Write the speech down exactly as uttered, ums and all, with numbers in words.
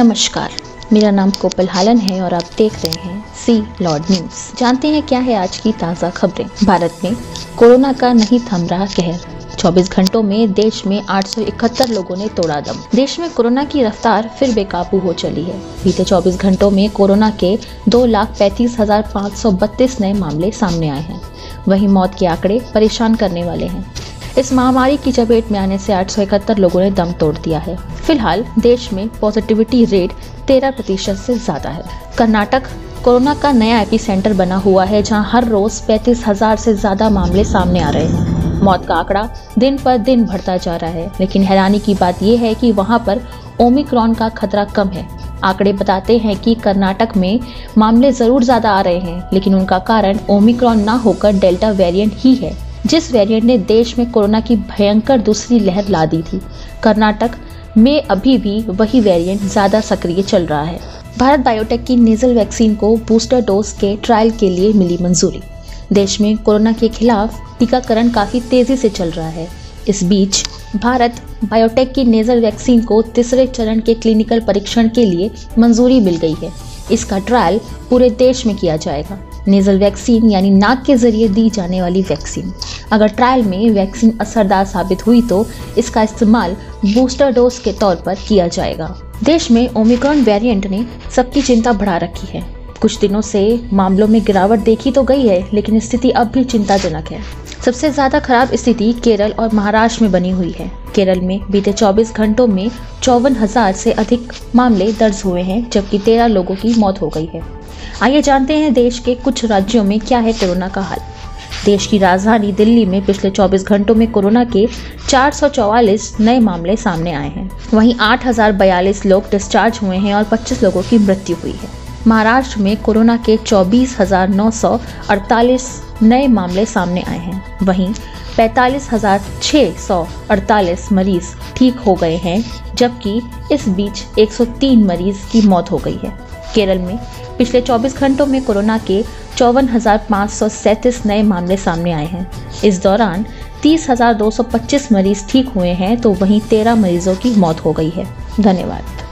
नमस्कार, मेरा नाम कोपल हालन है और आप देख रहे हैं सी लॉर्ड न्यूज़। जानते हैं क्या है आज की ताज़ा खबरें। भारत में कोरोना का नहीं थम रहा कहर। चौबीस घंटों में देश में आठ सौ इकहत्तर लोगों ने तोड़ा दम। देश में कोरोना की रफ्तार फिर बेकाबू हो चली है। बीते चौबीस घंटों में कोरोना के दो लाख पैंतीस हजार पाँच सौ बत्तीस नए मामले सामने आए हैं। वहीं मौत के आंकड़े परेशान करने वाले हैं। इस महामारी की चपेट में आने से आठ सौ इकहत्तर लोगों ने दम तोड़ दिया है। फिलहाल देश में पॉजिटिविटी रेट तेरह प्रतिशत से ज्यादा है। कर्नाटक कोरोना का नया एपिसेंटर बना हुआ है, जहां हर रोज पैंतीस हजार से ज्यादा मामले सामने आ रहे हैं। मौत का आंकड़ा दिन पर दिन बढ़ता जा रहा है, लेकिन हैरानी की बात यह है कि वहां पर ओमिक्रॉन का खतरा कम है। आंकड़े बताते हैं कि कर्नाटक में मामले जरूर ज्यादा आ रहे हैं, लेकिन उनका कारण ओमिक्रॉन ना होकर डेल्टा वेरिएंट ही है, जिस वेरिएंट ने देश में कोरोना की भयंकर दूसरी लहर ला दी थी। कर्नाटक में अभी भी वही वेरिएंट ज्यादा सक्रिय चल रहा है। भारत बायोटेक की नेजल वैक्सीन को बूस्टर डोज के ट्रायल के लिए मिली मंजूरी। देश में कोरोना के खिलाफ टीकाकरण काफी तेजी से चल रहा है। इस बीच भारत बायोटेक की नेजल वैक्सीन को तीसरे चरण के क्लिनिकल परीक्षण के लिए मंजूरी मिल गई है। इसका ट्रायल पूरे देश में किया जाएगा। नेजल वैक्सीन यानी नाक के जरिए दी जाने वाली वैक्सीन। अगर ट्रायल में वैक्सीन असरदार साबित हुई तो इसका इस्तेमाल बूस्टर डोज के तौर पर किया जाएगा। देश में ओमिक्रॉन वेरिएंट ने सबकी चिंता बढ़ा रखी है। कुछ दिनों से मामलों में गिरावट देखी तो गई है, लेकिन स्थिति अब भी चिंताजनक है। सबसे ज्यादा खराब स्थिति केरल और महाराष्ट्र में बनी हुई है। केरल में बीते चौबीस घंटों में चौवन हजार से अधिक मामले दर्ज हुए हैं, जबकि तेरह लोगों की मौत हो गई है। आइए जानते हैं देश के कुछ राज्यों में क्या है कोरोना का हाल। देश की राजधानी दिल्ली में पिछले चौबीस घंटों में कोरोना के चार सौ चौवालीस नए मामले सामने आए हैं। वहीं आठ हजार बयालीस लोग डिस्चार्ज हुए हैं और पच्चीस लोगों की मृत्यु हुई है। महाराष्ट्र में कोरोना के चौबीस हजार नौ सौ अड़तालीस नए मामले सामने आए हैं। वहीं पैंतालीस हजार छह सौ अड़तालीस मरीज ठीक हो गए हैं, जबकि इस बीच एक सौ तीन मरीज की मौत हो गई है। केरल में पिछले चौबीस घंटों में कोरोना के चौवन हजार पाँच सौ सैंतीस नए मामले सामने आए हैं। इस दौरान तीस हजार दो सौ पच्चीस मरीज ठीक हुए हैं, तो वहीं तेरह मरीजों की मौत हो गई है। धन्यवाद।